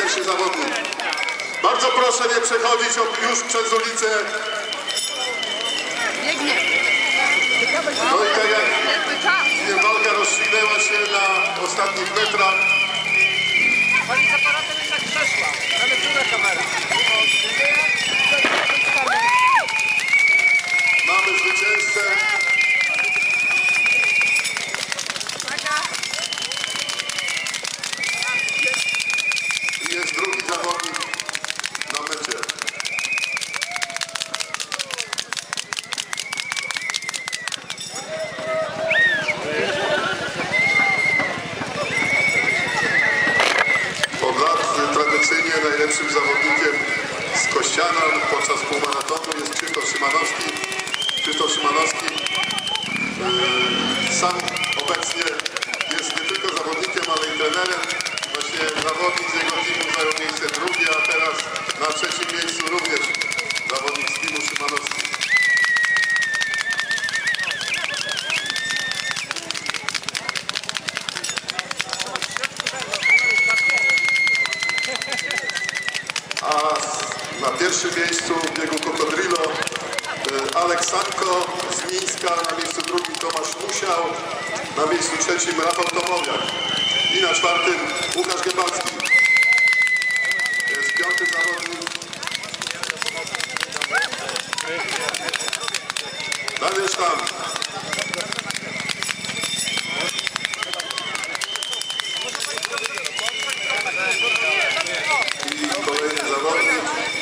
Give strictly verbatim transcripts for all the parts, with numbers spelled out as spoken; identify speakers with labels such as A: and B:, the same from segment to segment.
A: pierwszy zawodnik. Bardzo proszę nie przechodzić już przez ulicę.
B: Biegnie.
A: No i tak jak walka rozstrzygnęła się na ostatnich metrach.
C: Pani z aparatem jednak przeszła. Mamy druga kamera.
A: Mamy zwycięzcę. I jest drugi zawodnik na mecie. Od lat tradycyjnie najlepszym zawodnikiem z Kościana podczas półmaratonu jest Krzysztof Szymanowski. Krzysztof Szymanowski yy, sam obecnie jest nie tylko zawodnikiem, ale i trenerem. Właśnie zawodnik z jego teamu zajął miejsce drugie, a teraz na trzecim miejscu również zawodnik z teamu Szymanowski. A na pierwszym miejscu w biegu Krokodrilo Aleks Sanko z Mińska, na miejscu drugim Tomasz Musiał, na miejscu trzecim Rafał Tomowiak i na czwartym Łukasz Giebalski. Jest piąty zawodnik Daniel Sztam. I kolejny zawodnik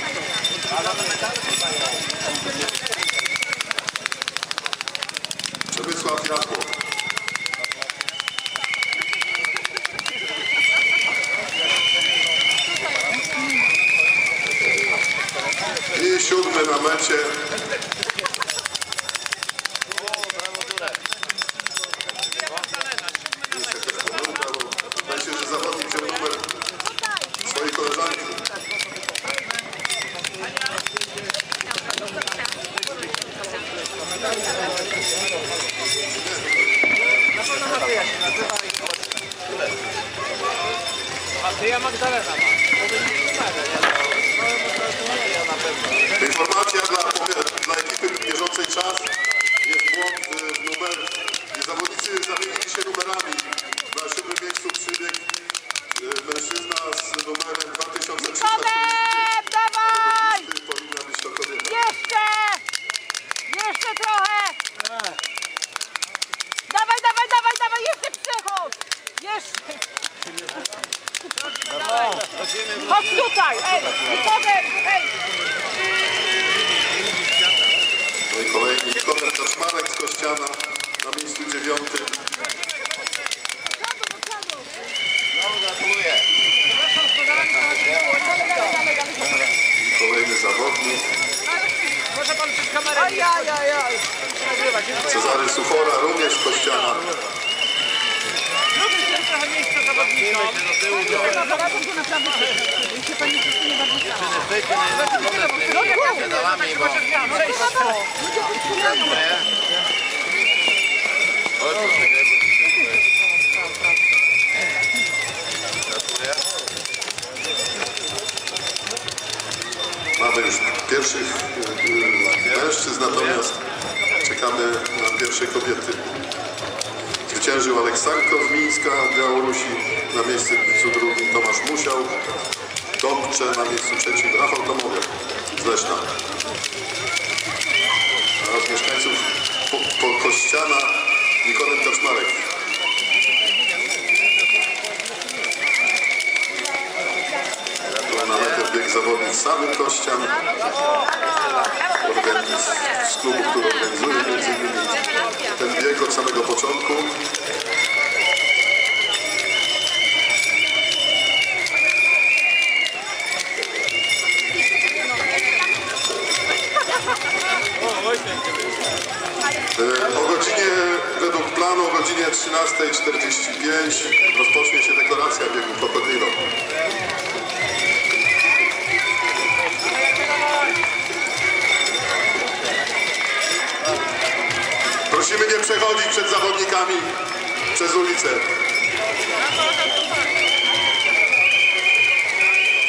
A: Przemysław Jasło. I siódmy na mecie myślę, że zawodnik wziął numer swojej koleżanki.
C: A ty ja Magdalena
A: Informacja dla, dla ekipy mierzącej czas. Jest błąd w numer. Zawodnicy zamienili się numerami. Na siódmym miejscu przybiegł mężczyzna z numerem dwa tysiące trzysta czterdzieści pięć.
B: Dawaj!
A: Powinna być to kobieta.
B: Jeszcze! Jeszcze trochę! Dawaj, dawaj, dawaj, dawaj, jeszcze przechodź! Jeszcze! Chodź tutaj, ej! Nikodem, ej!
A: No i kolejny Nikodem Kaczmarek z Kościana na miejscu dziewiątym.
C: No, gratuluję.
A: I kolejny zawodnik
C: Może pan przed kamerę.
B: Ajajajaj!
A: Cezary Suchora, również z Kościana.
C: Zróbmy sobie trochę miejsca zawodnikom.
A: Mamy już pierwszych mężczyzn, natomiast czekamy na pierwsze kobiety. Zwyciężył Aleks Sanko z Mińska, Białorusi, na miejscu drugim Tomasz Musiał, Dąbcze, na miejscu trzecim Rafał Tomowiak z Leszna. A z mieszkańców po, po Kościana Nikodem Kaczmarek. Na metę bieg zawodnik Samy Kościan, z klubu, który organizuje między innymi ten bieg od samego początku. O godzinie, według planu, o godzinie trzynastej czterdzieści pięć rozpocznie się dekoracja biegu Krokodrilo. Prosimy nie przechodzić przed zawodnikami przez ulicę.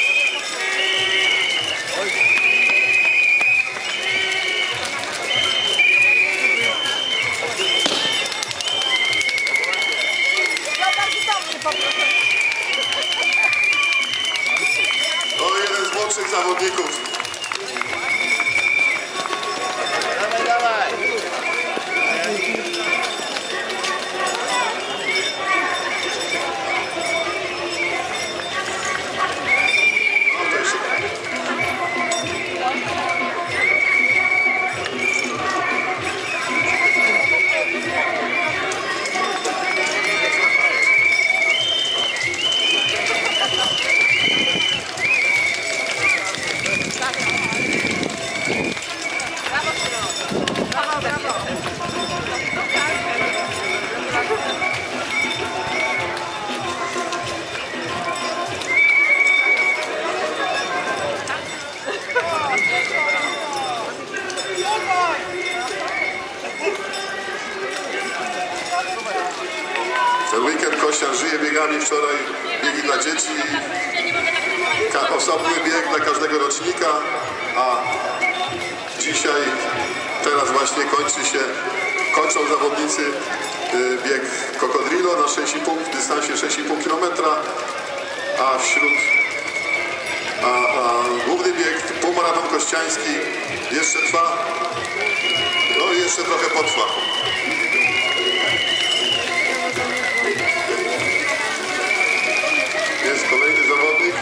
A: zawodników.
C: Dawaj, dawaj.
A: No to jeszcze. Ten weekend Kościan żyje biegami. Wczoraj biegi dla dzieci, ka- osobny bieg dla każdego rocznika, a dzisiaj, teraz właśnie kończy się, kończą zawodnicy y, bieg Cocodrilo na sześć i pół, w dystansie sześć i pół kilometra, a wśród, a, a główny bieg, półmaraton kościański jeszcze trwa, no i jeszcze trochę potrwa. Jest kolejny zawodnik.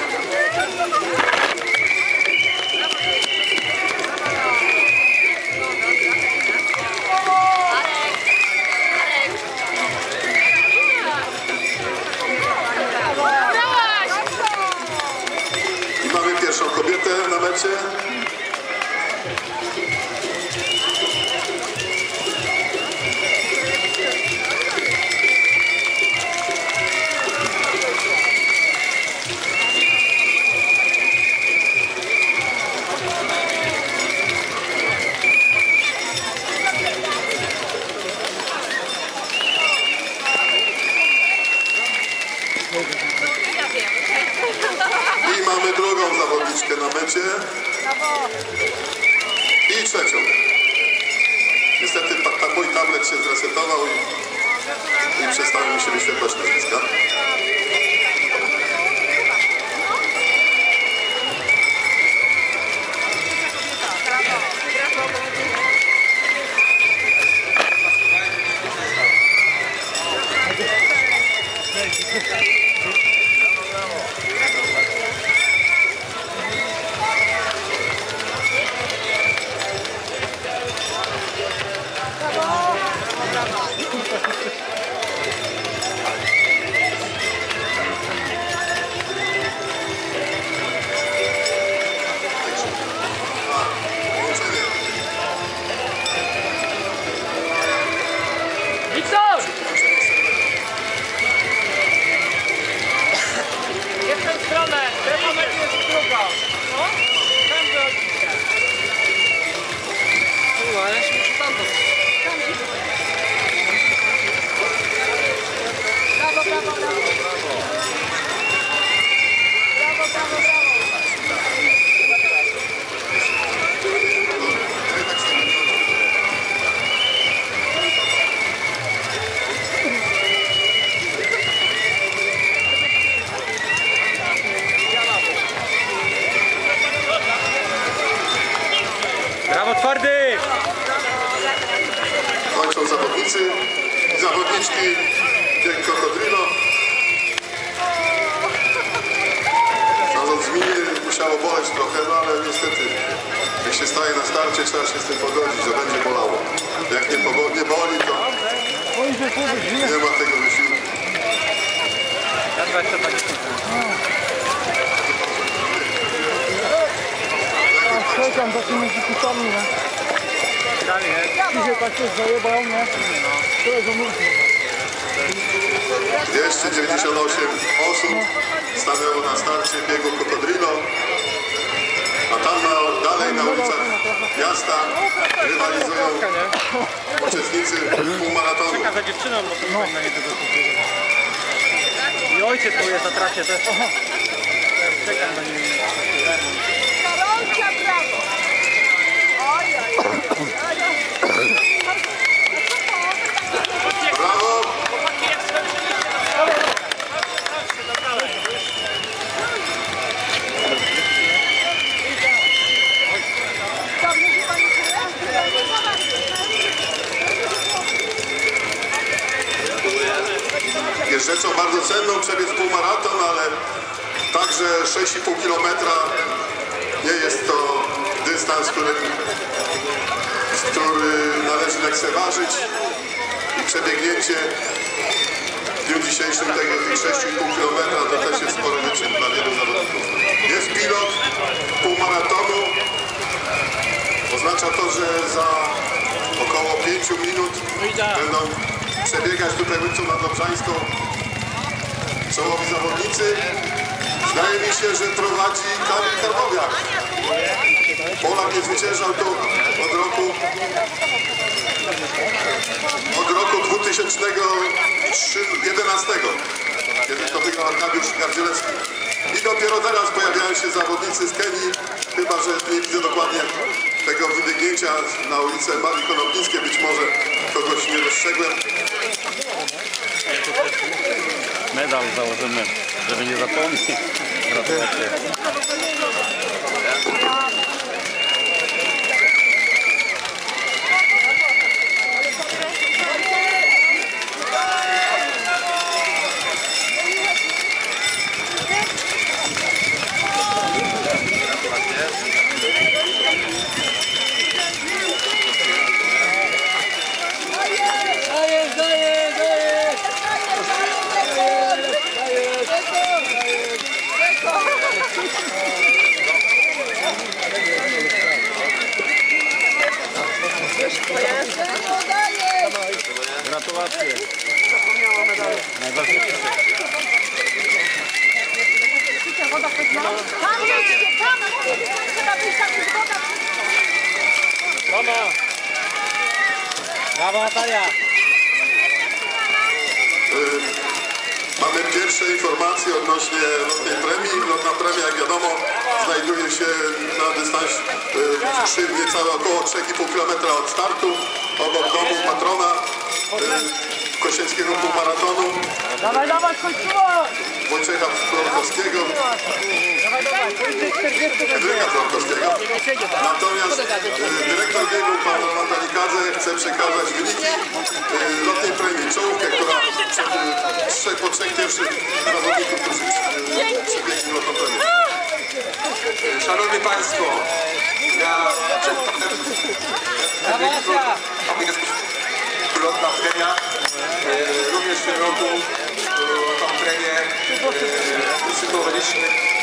A: I mamy pierwszą kobietę na mecie. I mamy drugą zawodniczkę na mecie. I trzecią. Niestety ta, ta mój tablet się zresetował i, i przestały mi się wyświetlać nazwiska.
C: Wiktor! Nie w tę stronę, ten moment jest drugą. No? Tam wychodzicie. Kurwa, ja się muszę tam dostać.
B: Brawo, brawo, brawo. Brawo, brawo, brawo.
C: Brawo, twardy!
A: Kończą zawodnicy i zawodniczki bieg Cocodrilo. No, z miny musiało boleć trochę, no ale niestety jak się staje na starcie, trzeba się z tym pogodzić, że będzie bolało. Jak nie, pogo- nie boli, to nie ma tego wysiłku.
C: Ja dwadzieścia dwadzieścia.
D: Czekam za tymi dzikutami, nie?
C: Dalej, nie?
D: Ci się tak się zajebał, nie? To jest omówki.
A: dwieście dziewięćdziesiąt osiem osób stanęło na starcie biegu Cocodrilo, a tam na, dalej na ulicach miasta rywalizują uczestnicy półmaratonu.
C: Czeka za dziewczyną, bo to no. Na nie tego I ojciec tu jest na trasie też. Czekam na nim.
B: Karolcia, brawo. Oj, oj, oj, oj.
A: Brawo! sześć i pół kilometra nie jest to dystans, który, który należy lekceważyć i przebiegnięcie w dniu dzisiejszym tego tych sześć i pół kilometra to też jest spory wyczyn dla wielu zawodników. Jest pilot półmaratonu. Oznacza to, że za około pięciu minut będą przebiegać tutaj ulicą Nadlobrzańską czołowi zawodnicy. Zdaje mi się, że prowadzi Kamil Karbowiak. Polak nie zwyciężał tu od roku od roku dwa tysiące jedenastego, kiedy to wygrał Arkadiusz Gardzielewski. I dopiero teraz pojawiają się zawodnicy z Kenii, chyba że nie widzę dokładnie tego wydygnięcia na ulicę Marii Konopnickiej, być może kogoś nie dostrzegłem.
E: Medal założymy, żeby nie zapomnieć. Gratulacje. Gratulacje. Najważniejsze.
B: Tam jedźcie, tam! Trzeba wyjść tam z woda.
C: Mama! Brawo, Natalia!
A: Mamy pierwsze informacje odnośnie lotnej premii. Lotna premia, jak wiadomo, znajduje się na dystansie trzy, niecałe około trzy i pół kilometra od startu, obok domu patrona Kościelskiego półmaratonu
C: Dawaj, dawaj, kończyło!
A: Wojciecha Florkowskiego, Henryka Florkowskiego. Natomiast e, dyrektor biegu, pan Roman Dalikadze, chce przekazać wyniki e, lotnej premii, czołówkę, która e, trzech, po trzech pierwszych zawodników, którzy e, przebiegli lotną premię.
F: Szanowni Państwo, ja przed panem lotna premia, e, również w tym roku e, tą premię e, usytuowaliśmy.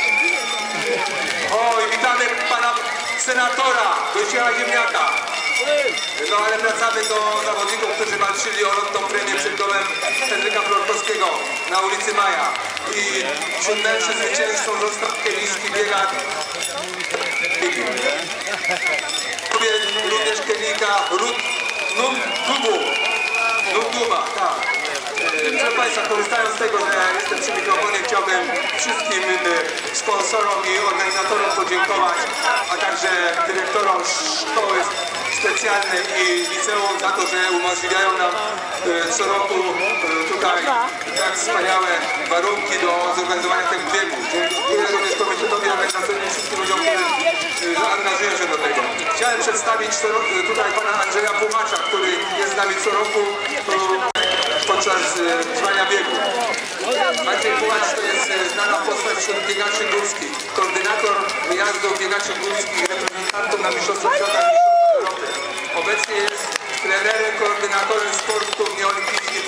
F: O, i witamy pana senatora Wojciecha Ziemniaka. No ale wracamy do zawodników, którzy walczyli o lotną premię przed domem Henryka Florkowskiego na ulicy Maja. I wśród mężczyzn zwycięzcą został kenijski biegacz. Również kenijka Ruth Ndubu. Nduba, tak. Proszę Państwa, korzystając z tego, że jestem przy mikrofonie, chciałbym wszystkim sponsorom i organizatorom podziękować, a także dyrektorom szkoły specjalnej i liceum za to, że umożliwiają nam co roku tutaj tak wspaniałe warunki do zorganizowania tego biegu. Dziękuję również komitetowi organizacyjnemu i wszystkim ludziom, którzy zaangażują się do tego. Chciałem przedstawić tutaj pana Andrzeja Puchacza, który jest z nami co roku podczas trwania biegu. Andrzej Puchacz to jest znana postać wśród biegaczy górskich, koordynator wyjazdów biegaczy górskich, reprezentantów na Mistrzostwach Świata, Mistrzostwach Europy. Obecnie jest trenerem, koordynatorem sportu nieolimpijskich.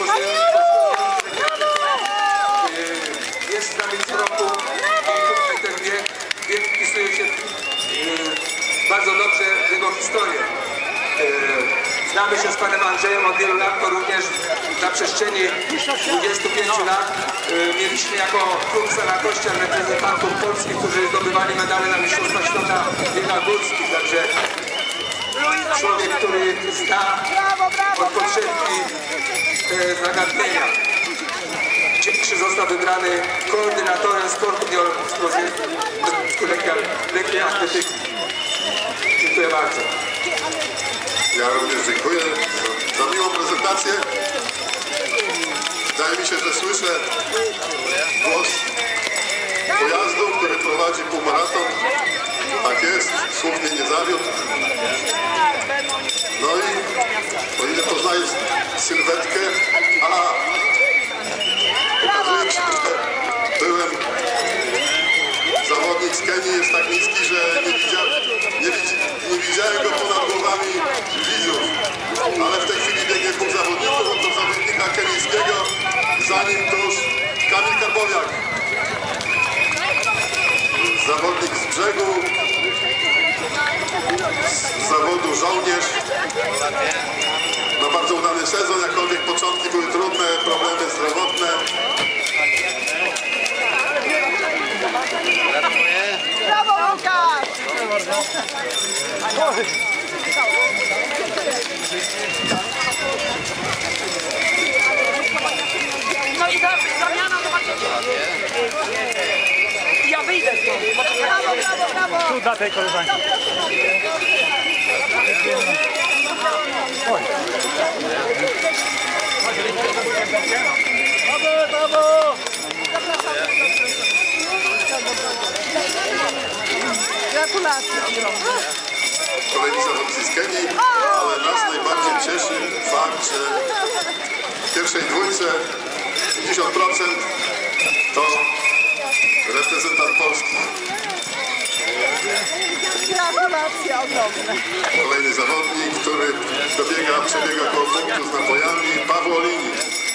F: Jest z nami co roku i tutaj ten bieg, bieg wpisuje się bardzo dobrze w jego historię. Znamy się z panem Andrzejem od wielu lat, to również na przestrzeni dwudziestu pięciu lat mieliśmy jako klub Sanakościan reprezentantów polskich, którzy zdobywali medale na Mistrzostwach Świata w biegach górskich. Także człowiek, który zna od podszewki te zagadnienia. Dzisiejszy został wybrany koordynatorem sportu lekkiej atletyki. Dziękuję bardzo.
A: Ja również dziękuję za, za miłą prezentację. Wydaje mi się, że słyszę głos pojazdu, który prowadzi półmaraton. Tak jest, słów mnie nie zawiódł. No i o ile poznaję sylwetkę, a okazuje się, że byłem zawodnikiem zawodnik z Kenii jest tak niski, że nie, widzia, nie, widzi, nie widziałem go ponad głowami widzów. Ale w tej chwili biegnie dwóch zawodników, od to zawodnika kenijskiego, za nim tuż Kamil Karbowiak. Zawodnik z brzegu, z zawodu żołnierz. Ma bardzo udany sezon, jakkolwiek początki były trudne, problemy zdrowotne.
B: Brawo, Łukasz! No i za, zamiana zobaczycie. Ja wyjdę stąd. Brawo, brawo, brawo!
D: Tu dla tej koleżanki. Oj. Brawo, brawo!
B: Gratulacje.
A: Kolejni zawodnicy z Kenii, ale nas najbardziej cieszy fakt, że w pierwszej dwójce pięćdziesiąt procent to reprezentant Polski.
B: Gratulacje ogromne.
A: Kolejny zawodnik, który dobiega, przebiega koło punktu z napojami, Paweł Olini.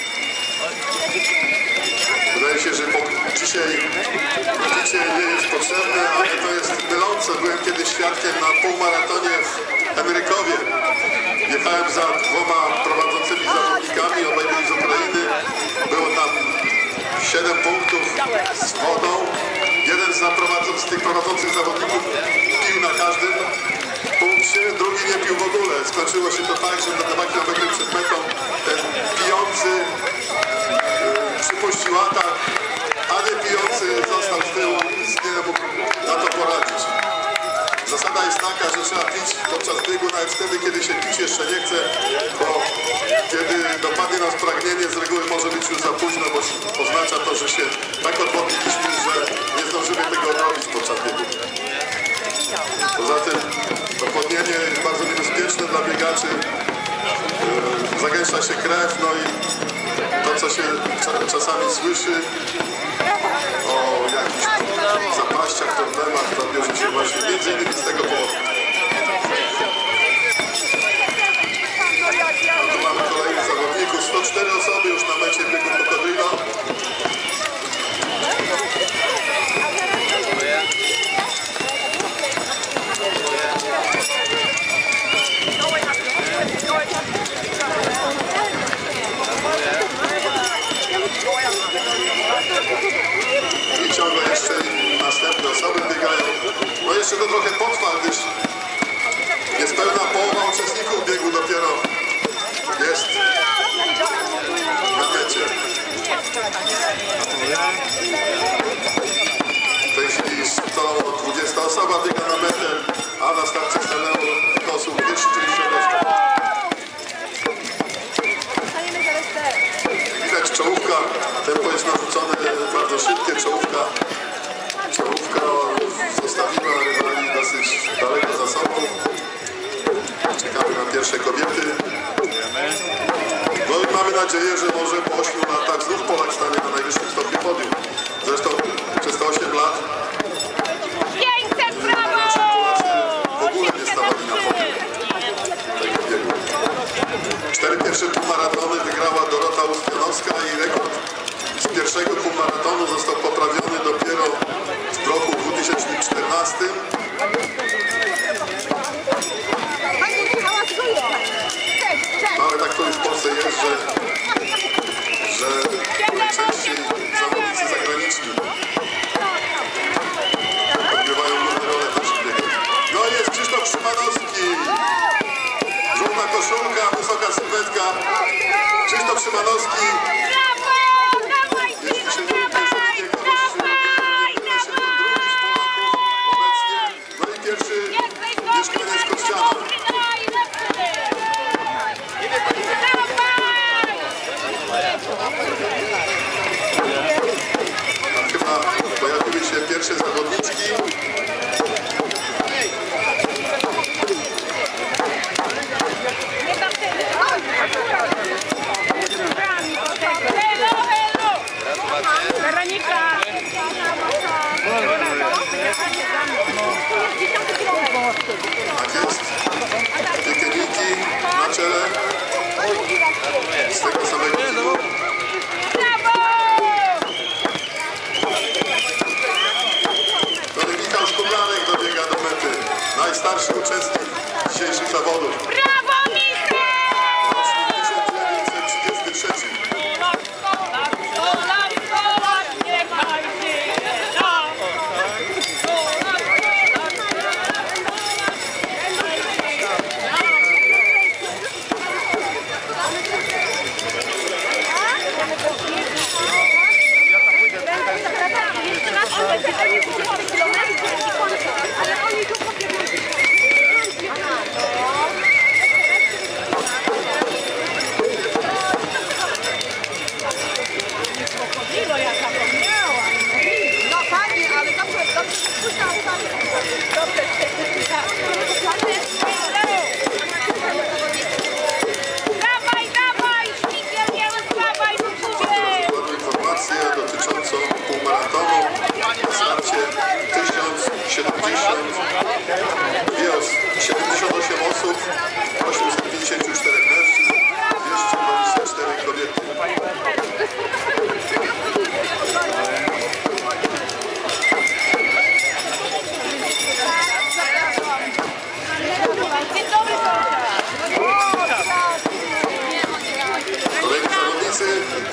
A: Wydaje się, że po, dzisiaj picie nie jest potrzebne, ale to jest mylące. Byłem kiedyś świadkiem na półmaratonie w Emerykowie. Jechałem za dwoma prowadzącymi zawodnikami, obaj byli z Ukrainy. Było tam siedem punktów z wodą. Jeden z, z tych prowadzących zawodników pił na każdym punkcie, drugi nie pił w ogóle. Skończyło się to tak, że na dwa kilometry przed metą ten pijący yy, przypuścił atak, a nie pijący został z tyłu i nie mógł na to poradzić. Zasada jest taka, że trzeba pić podczas biegu nawet wtedy, kiedy się pić jeszcze nie chce, bo kiedy dopadnie nas pragnienie, z reguły może być już za późno, bo oznacza to, że się tak odwodniliśmy, że nie zdążymy tego odrobić podczas biegu. Poza tym odwodnienie jest bardzo niebezpieczne dla biegaczy, yy, zagęszcza się krew, no i to, co się czasami słyszy o jakichś zapaściach, problemach, to bierze się właśnie między innymi z tego powodu. A tu mamy kolejnych zawodników, sto cztery osoby już na mecie biegu Cocodrilo. I ciągle jeszcze następne osoby biegają. No jeszcze to trochę potrwa, gdyż niespełna połowa uczestników biegu dopiero jest na mecie. W tej chwili sto dwudziesta osoba biega na metę, a na starcie stanęło tych osób dwieście dziewięćdziesiąt osób. Widać czołówka, tempo jest narzucone bardzo szybkie, czołówka, czołówka zostawiła rywali dosyć daleko za sobą. Czekamy na pierwsze kobiety. No i mamy nadzieję, że może po ośmiu latach znów Polak stanie na najwyższym stopniu podium. Zresztą przez te osiem lat
B: pięćset, brawo!
A: nasi Polacy w ogóle nie stawali na podium tego biegu. Cztery pierwsze półmaratony wygrała Dorota Ustjanowska i rekord z pierwszego półmaratonu został poprawiony dopiero w roku dwa tysiące czternastym. No ale tak to już w Polsce jest, że, że najczęściej zawodnicy zagraniczni odgrywają główne role w naszym biegu. No i jest Krzysztof Szymanowski. Żółta koszulka, wysoka sylwetka. Krzysztof Szymanowski. Jeśli się nie uda sobie niego rozstrzygnie się to drugi z Polaków obecnie. No i pierwszy mieszkaniec Kościana. siedemdziesiąt, siedemdziesiąt osiem osób, osiemset pięćdziesiąt cztery mężczyzn, dwieście dwadzieścia cztery kobiety.
B: Dzień dobry,
A: Kolejni zawodnicy.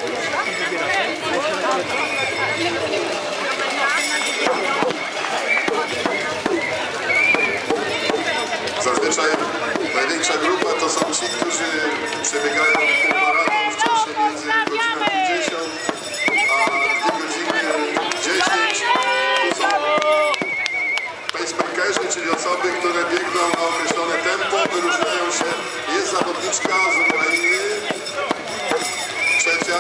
A: Zazwyczaj największa grupa to są ci, którzy przebiegają półmaraton w czasie między godziną pięćdziesiąt a dwie godziny dziesięć. To są pacemakerzy, czyli osoby, które biegną na określone tempo, wyróżniają się. Jest zawodniczka z Ukrainy, trzecia.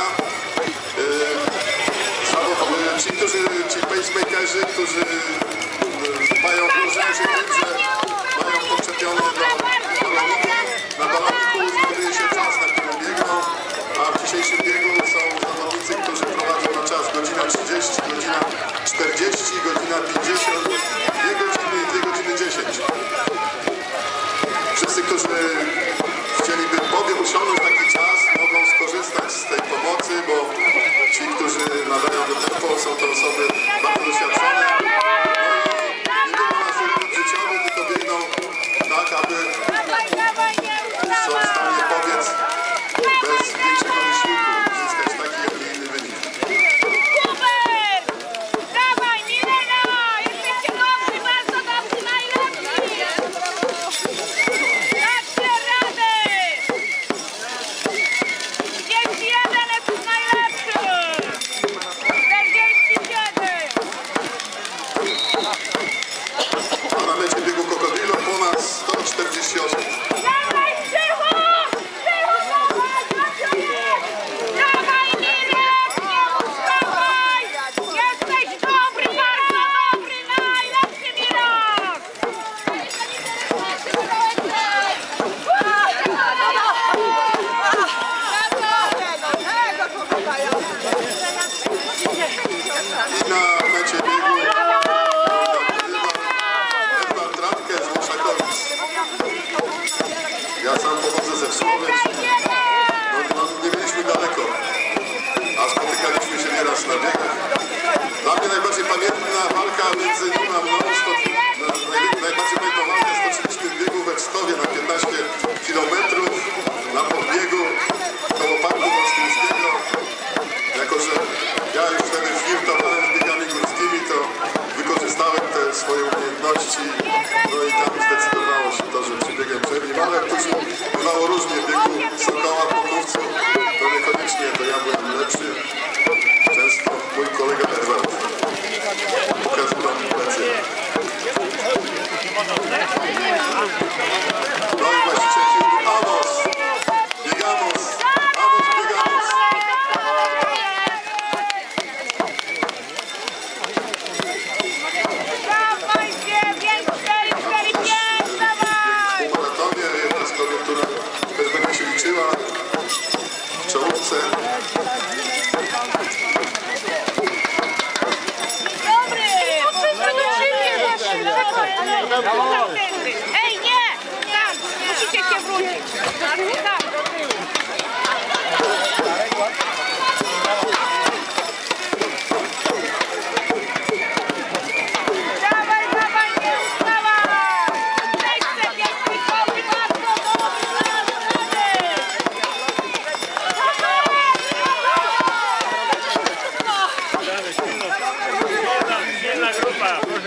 A: Yy, ci, którzy, ci pacemakerzy, którzy yy, mają wyróżniają się tym, że mają podczepione do baloniku. Na baloniku znajduje się czas, na którym biegną, a w dzisiejszym biegu są zawodnicy, którzy prowadzą na czas godzina trzydzieści, godzina czterdzieści, godzina pięćdziesiąt, dwie godziny i dwie godziny dziesięć. Wszyscy, którzy chcieliby powiem osiągnąć taki czas, mogą skorzystać z tej pomocy, bo ci, którzy nadają do tempo, są to osoby bardzo doświadczone. No i nie biegną na swój limit życiowy, tylko biegną tak, aby są w stanie pobiec bez większego wysiłku, uzyskać taki, a nie inny wynik.
B: Super! Dawaj, Milena! Jesteście dobrzy, bardzo dobrzy, najlepsi! Dacie radę! trzydzieści jeden jest najlepszy! czterdzieści siedem!
A: A na mecie biegu Krokodilo ponad sto czterdzieści osób.
B: Dawaj, Krzychu! Krzychu, dawaj! Dawaj, Mirek! Nie ustawaj! Jesteś dobry, bardzo dobry, najlepszy Mirek!
A: I na mecie biegu Edward Radke z Łoszakowic. Ja sam pochodzę ze Wsłowiec. No, no, nie byliśmy daleko, a spotykaliśmy się nieraz na biegach. Dla mnie najbardziej pamiętna walka między nim a mną, sto, na, naj, najbardziej pamiętną walkę stoczyliśmy w biegu we Wstowie na piętnaście kilometrów na podbiegu koło Parku Olsztyńskiego. Jako że ja już wtedy flirtowałem z biegami górskimi, to wykorzystałem te swoje umiejętności, no i tam zdecydowało się to, że przybiegłem przed nim, ale później bywało różnie, w biegu Sokoła, Pokówcu, to niekoniecznie to ja byłem lepszy. Często mój kolega Edward pokazywał mi plecy. No i właściciel filmu Amos, biegamos, Amos, biegamos.
B: Dawaj, dziewięć, cztery, cztery, pięć, dawaj!
A: W maratonie jedna z kobiet, która też będzie się liczyła w czołówce.
B: Dobry! Ej, nie! Tam! Musicie się wrócić! Tam! Dawaj, dawaj, nie ustawaj! Jeszcze piękny dobry, bardzo dobry,
E: Silna grupa, proszę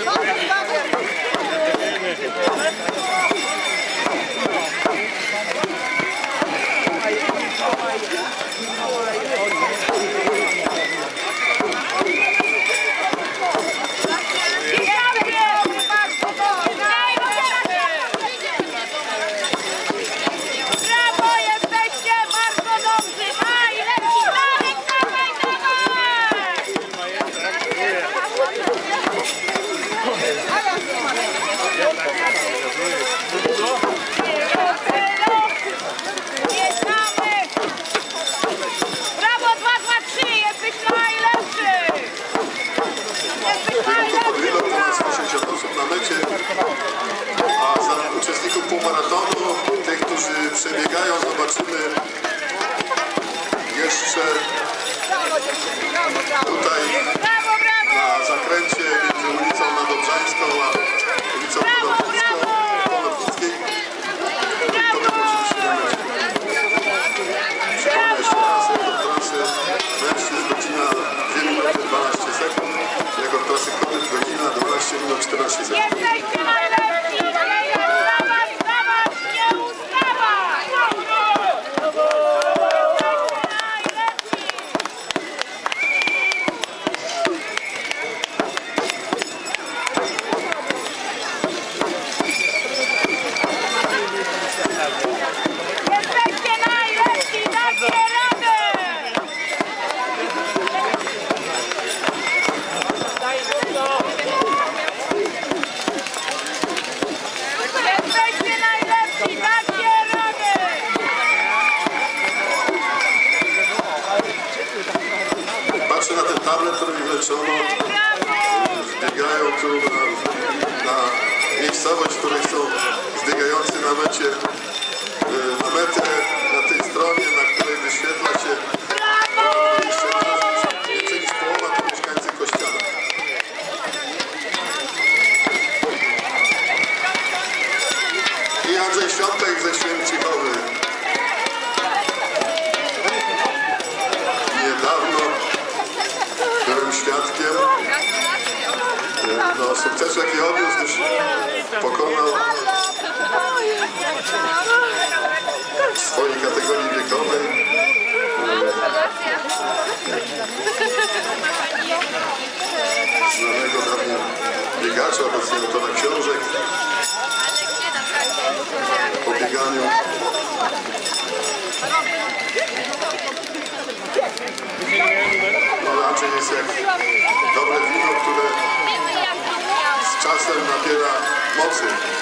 E: powiedzieć.
A: maratonu. Tych, którzy przebiegają, zobaczymy jeszcze tutaj na zakręcie między ulicą Nadobrzańską a ulicą Konopnicką, Konopnickiej. Potem oczywiście na mecie. Przypomnę jeszcze raz, rekord trasy mężczyzn godzina dwie minuty dwanaście sekund, rekord trasy kobiet godzina dwanaście minut czternaście sekund.
B: Jesteście najlepsi! Nie ustawać, stawać, nie ustawać! Jesteście najlepsi! Dacie radę! Jesteście najlepsi! Dacie radę!
A: Patrzę na ten tablet, który mi wleczono. Zbiegają tu na, na miejscowość, w której są zbiegający na mecie, y, na metę, na tej stronie, na której wyświetla się jeszcze raz, więcej niż połowa to mieszkańcy Kościana. I Andrzej Świątek ze Święcichowy. Niedawno byłem świadkiem no, sukcesu, jaki odniósł, gdyż pokonał w swojej kategorii wiekowej znanego dla mnie biegacza, obecnie autora książek o bieganiu. No, Andrzej jest jak dobre wino, które z czasem nabiera mocy.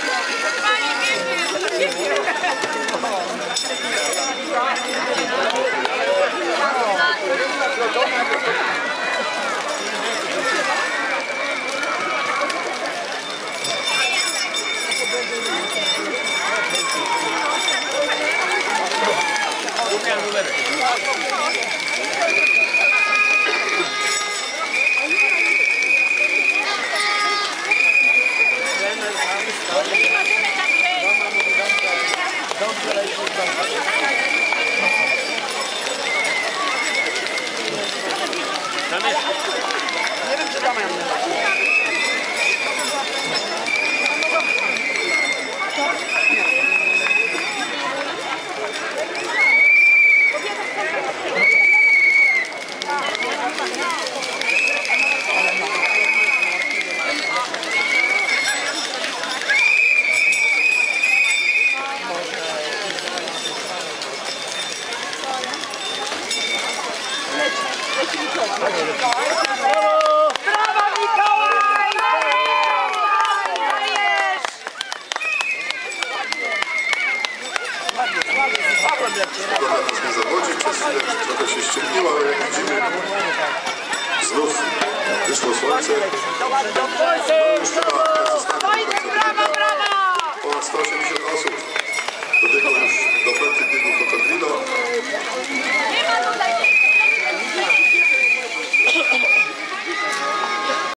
C: Nie wiem, czy tam mają.
B: Brawo, Mikołaj! Dajesz!
A: Pogoda nas nie zawodzi, przez chwilę trochę się ściemniło, ale jak widzimy, znów wyszło słońce. No już chyba zostanie.
B: Brawo, brawo!